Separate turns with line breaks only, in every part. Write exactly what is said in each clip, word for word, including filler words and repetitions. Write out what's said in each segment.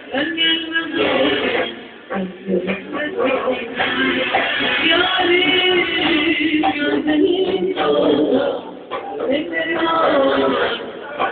sen gelmez olur. Yarim gözlerin dolu, ellerin ağlar.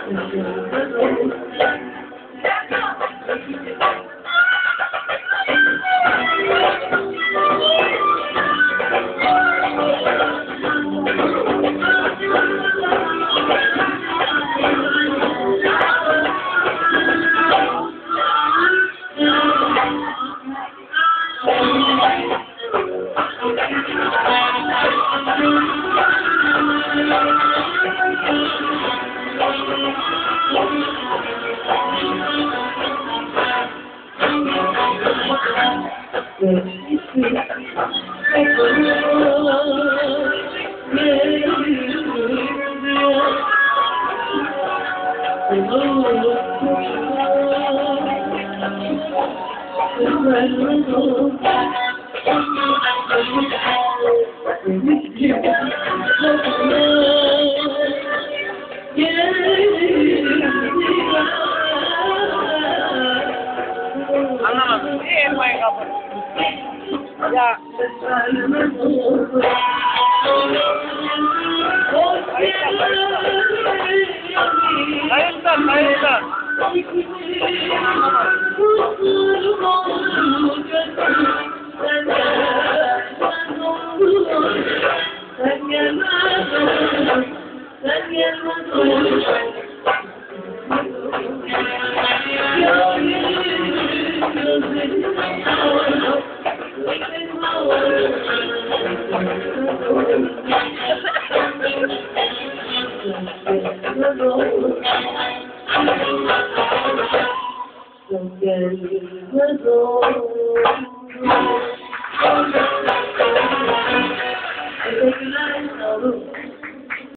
Anlamadım. Niye elmayı kapatın? Ya. Kayıttan, kayıttan.
Sen gelmez olur, sen gelmez olur. Teşekkürler, sağ olun.